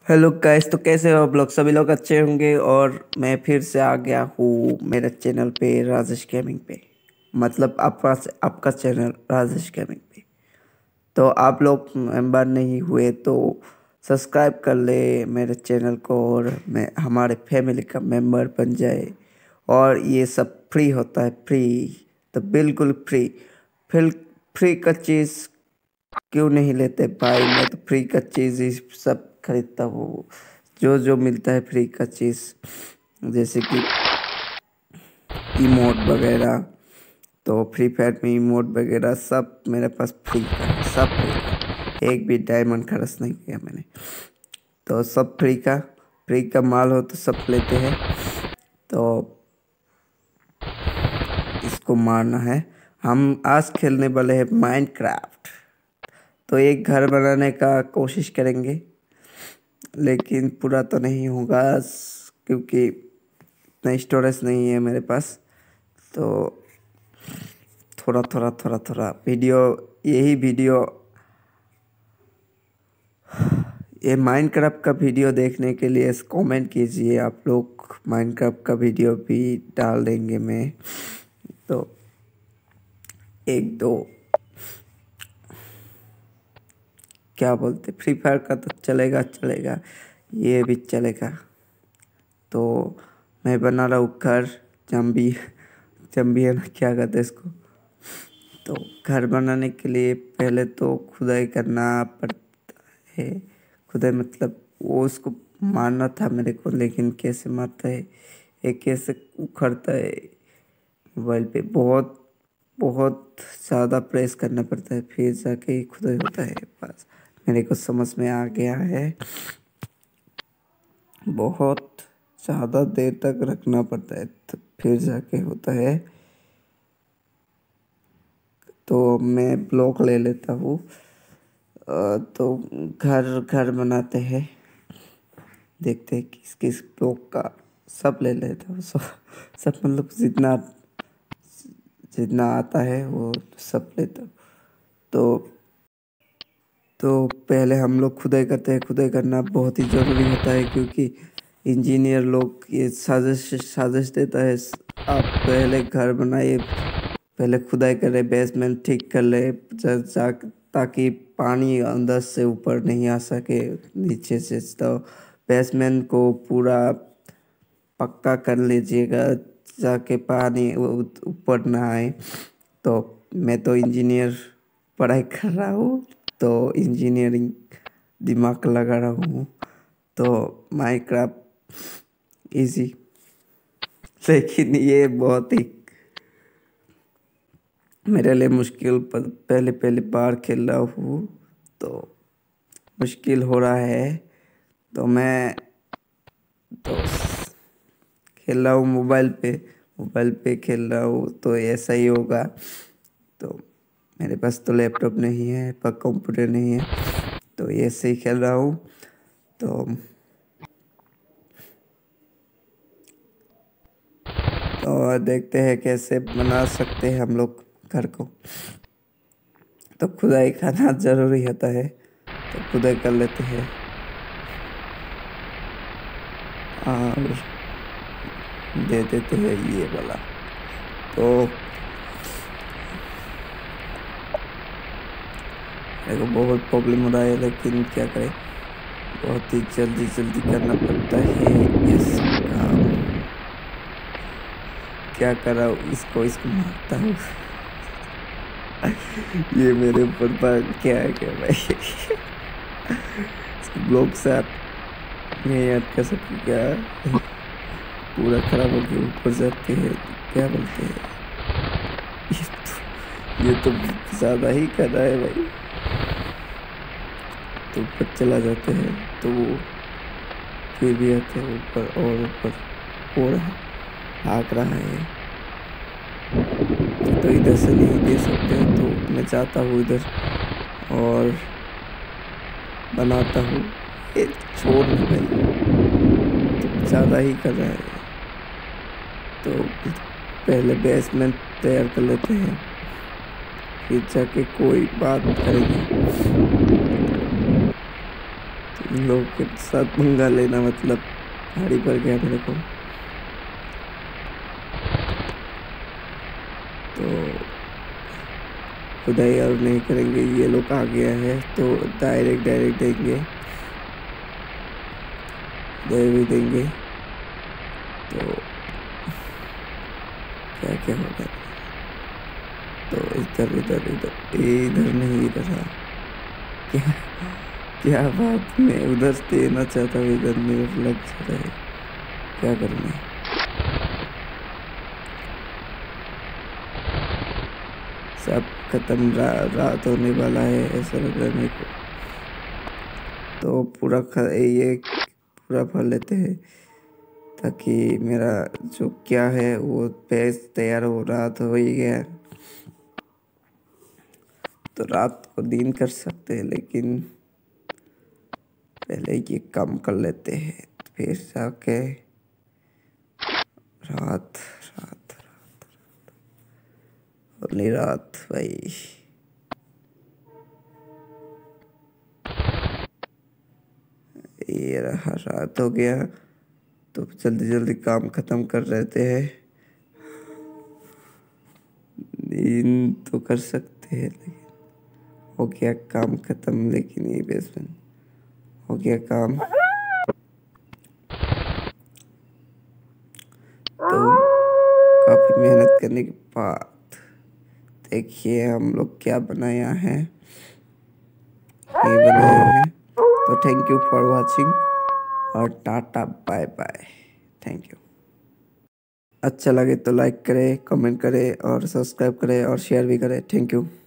Hello guys, तो कैसे हो आप लोग? सभी लोग अच्छे होंगे। और मैं फिर से आ गया हूँ मेरे चैनल पे, राजेश गेमिंग पे। मतलब आपका चैनल राजेश गेमिंग पे। तो आप लोग मेंबर नहीं हुए तो सब्सक्राइब कर ले मेरे चैनल को, और मैं हमारे फैमिली का मेंबर बन जाए। और ये सब फ्री होता है, फ्री। तो बिल्कुल फ्री। फिर फ्री का चीज़ क्यों नहीं लेते भाई? मैं तो फ्री का चीज़ ही सब खरीदता हूँ। जो जो मिलता है फ्री का चीज़, जैसे कि इमोट वगैरह। तो फ्री फायर में इमोट वगैरह सब मेरे पास फ्री का है, सब फ्री का। एक भी डायमंड खर्च नहीं किया मैंने। तो सब फ्री का माल हो तो सब लेते हैं। तो इसको मारना है। हम आज खेलने वाले हैं माइनक्राफ्ट। तो एक घर बनाने का कोशिश करेंगे, लेकिन पूरा तो नहीं होगा क्योंकि इतना स्टोरेज नहीं है मेरे पास। तो थोड़ा वीडियो, यही वीडियो, ये माइनक्राफ्ट का वीडियो देखने के लिए कमेंट कीजिए आप लोग। माइनक्राफ्ट का वीडियो भी डाल देंगे मैं। तो एक दो क्या बोलते, फ्री फायर का तो चलेगा चलेगा, ये भी चलेगा। तो मैं बना रहा हूँ घर। जम्बी जम्बी है ना, क्या कहते हैं इसको? तो घर बनाने के लिए पहले तो खुदाई करना पड़ता है। खुदाई मतलब वो उसको मारना था मेरे को, लेकिन कैसे मारता है, ये कैसे उखड़ता है? मोबाइल पे बहुत बहुत ज़्यादा प्रेस करना पड़ता है, फिर जाके ही खुदाई होता है। बस मेरे को समझ में आ गया है। बहुत ज़्यादा देर तक रखना पड़ता है तो फिर जाके होता है। तो मैं ब्लॉक ले लेता हूँ। तो घर घर बनाते हैं, देखते हैं किस किस ब्लॉक का। सब ले लेता हूँ, सब मतलब जितना जितना आता है वो सब लेता हूँ। तो तो पहले हम लोग खुदाई करते हैं। खुदाई करना बहुत ही ज़रूरी होता है, क्योंकि इंजीनियर लोग ये साजिश देता है, आप पहले घर बनाइए, पहले खुदाई करें, बेसमेंट ठीक कर ले, ताकि पानी अंदर से ऊपर नहीं आ सके नीचे से। तो बेसमेंट को पूरा पक्का कर लीजिएगा, जाके पानी ऊपर ना आए। तो मैं तो इंजीनियर पढ़ाई कर रहा हूँ, तो इंजीनियरिंग दिमाग लगा रहा हूँ। तो माइनक्राफ्ट इजी, लेकिन ये बहुत ही मेरे लिए मुश्किल, पहले पहले बार खेल रहा हूँ तो मुश्किल हो रहा है। तो मैं तो खेल रहा हूँ मोबाइल पे खेल रहा हूँ, तो ऐसा ही होगा। तो मेरे पास तो लैपटॉप नहीं है, पर कंप्यूटर नहीं है, तो ऐसे ही खेल रहा हूँ। तो देखते हैं कैसे बना सकते हैं हम लोग घर को। तो खुदाई करना ज़रूरी होता है, तो खुदाई कर लेते हैं। और दे देते हैं ये वाला। तो मेरे को बहुत प्रॉब्लम हो रहा है, लेकिन क्या करें, बहुत ही जल्दी जल्दी करना पड़ता है ये सब काम। क्या कर रहा हूँ, इसको मारता हूँ। ये मेरे ऊपर क्या है क्या भाई? इसको ब्लॉक से नहीं याद कर सकते क्या? पूरा खराब हो गया, ऊपर जाते हैं, क्या बोलते हैं, ये तो ज़्यादा ही कर रहा है भाई। तो ऊपर चला जाते हैं, तो वो फिर भी आते हैं ऊपर और ऊपर हो रहा है, भाग रहा है। तो इधर से नहीं दे सकते, तो मैं जाता हूँ इधर और बनाता हूँ। ये छोड़ ना भाई, ज़्यादा ही कर रहा है। तो पहले बेसमेंट तैयार कर लेते हैं, फिर जाके कोई बात करेंगे। तो इन लोगों के साथ पंगा लेना मतलब भारी पड़ गया मेरे को। तो खुदाई और नहीं करेंगे, ये लोग आ गया है तो डायरेक्ट देंगे, इधर भी देंगे। तो क्या क्या होगा, तो इधर इधर इधर इधर नहीं, इधर हाँ। क्या क्या बात, मैं उधर देना चाहता हूँ, इधर मेरे लग जा रहा है, क्या करूँ मैं। सब खत्म, रात होने वाला है ऐसा लग रहा है मेरे को। तो ये पूरा भर लेते हैं ताकि मेरा जो क्या है वो पेज तैयार हो। रात हो ही गया, तो रात को दिन कर सकते हैं, लेकिन पहले ये काम कर लेते हैं, फिर जाके रात रात ओनली रात भाई। ये रहा, रात हो गया, तो जल्दी जल्दी काम खत्म कर लेते हैं। दिन तो कर सकते हैं, लेकिन हो गया काम खत्म। लेकिन ये बेसमेंट हो गया काम, तो काफ़ी मेहनत करने के बाद देखिए हम लोग क्या बनाया है, ये बनाया है। तो थैंक यू फॉर वॉचिंग और tata bye bye, thank you. अच्छा लगे तो लाइक करें, कमेंट करें और सब्सक्राइब करें और शेयर भी करें। Thank you.